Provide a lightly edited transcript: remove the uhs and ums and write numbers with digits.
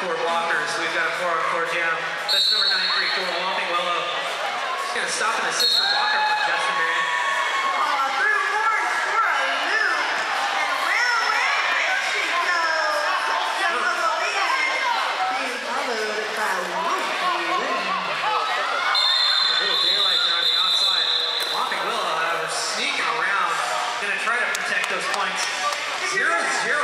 4-on-4 blockers. We've got a 4-on-4 jam. That's number 934, Whomping Willow. She's going to stop an assist for blocker for Justin Marion. Through horns for a loop. And where she goes? Jump on the lead. Being followed by Whomping Willow. A little daylight there on the outside. Whomping Willow sneaking around. Going to try to protect those points. 0-0